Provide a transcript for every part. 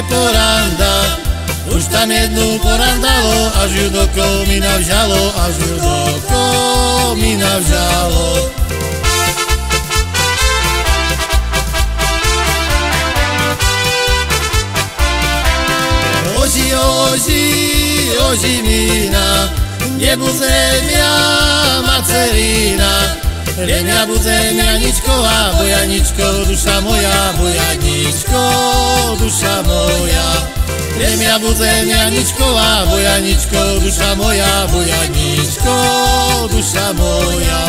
poranda. Už tam jednu porandalo, až ju do komína vžalo, až ju do komína vžalo. Oži, oži, oži mína, nebu zemia macerina. Lemia budem Janičková, Bojaničko, duša moja, Bojaničko, duša moja. Lemia budem Janičková, Bojaničko, duša moja, Bojaničko, duša moja.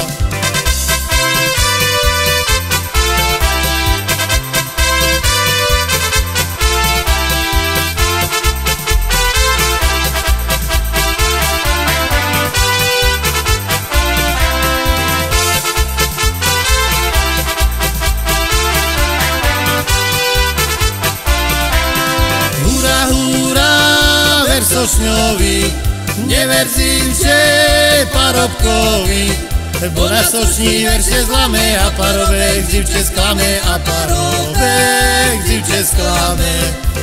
Sošňovi, neverzimče parobkovi, bo na sošní verše zlame a parobek zivče sklame, a parobek zivče sklame.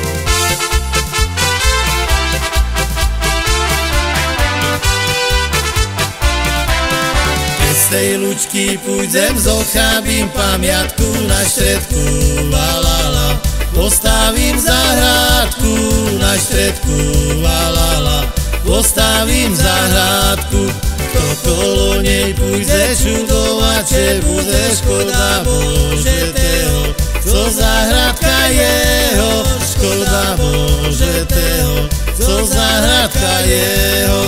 Z tej lučky pôjdem, zochabím pamiatku na štredku, la la la. Postavím zahrádku na štredku, la la la. Postavím zahrádku, kto kolo nej pôjde čudovať, že bude škoda Bože teho. Co zahrádka jeho, škoda Bože teho. Co zahrádka jeho.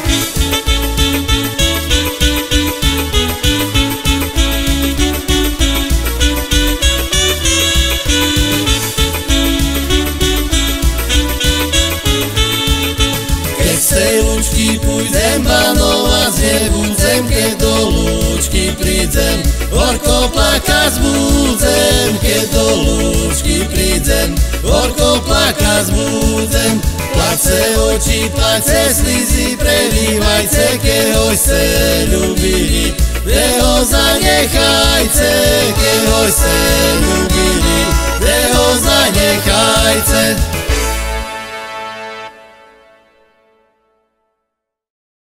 Z tej lučky pôjdem banovať, nebudem, keď do lučky prídem. Horko plakať budem, keď do lučky prídem. Horko plakať budem. Place oči, place slízy, prelívajce, keď ho ste ľubili. Kde ho zanechajte, keď ho ste ľubili. Kde ho zanechajte.